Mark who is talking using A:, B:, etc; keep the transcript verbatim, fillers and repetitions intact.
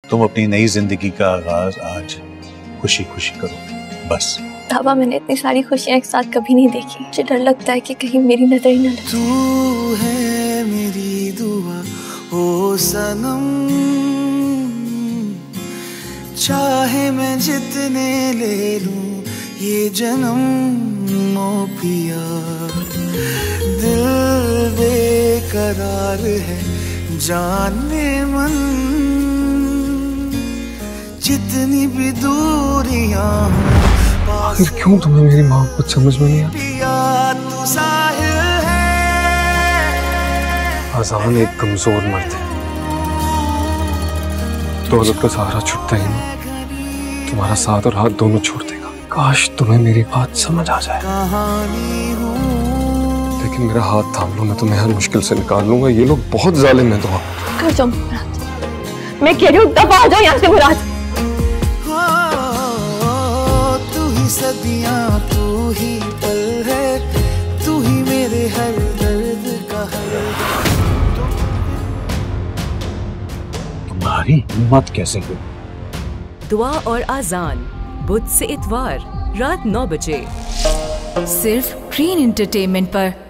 A: तुम अपनी नई जिंदगी का आगाज आज खुशी खुशी करो बस।
B: बाबा, मैंने इतनी सारी खुशियां एक साथ कभी नहीं देखी। मुझे डर लगता है कि कहीं मेरी नजर ही न लगे।
C: तू है मेरी दुआ ओ सनम, चाहे मैं जितने ले लूं ये जन्म ओ पिया। दिल बेकरार है जाने मन, जितनी भी दूरियां
D: आखिर क्यों तुम्हें मेरी मोहब्बत समझ में नहीं आती? आज़ान एक कमजोर मर्द है, दौलत का सहारा छुटता ही नहीं, तुम्हारा साथ और हाथ दोनों छोड़ देगा। काश तुम्हें मेरी बात समझ आ जाए, लेकिन मेरा हाथ थाम लो, मैं तुम्हें हर मुश्किल से निकाल लूंगा। ये लोग बहुत जालिम हैं। तो
B: कर जाओ मुराद, मैं कह रही हूँ दफा आ जाओ यहाँ से मुराद।
C: सदियां तू ही पल है, तू ही मेरे हर दर्द का हर।
A: तुम्हारी हिम्मत कैसे हुई?
E: दुआ और आज़ान बुध से इतवार रात नौ बजे
F: सिर्फ ग्रीन एंटरटेनमेंट पर।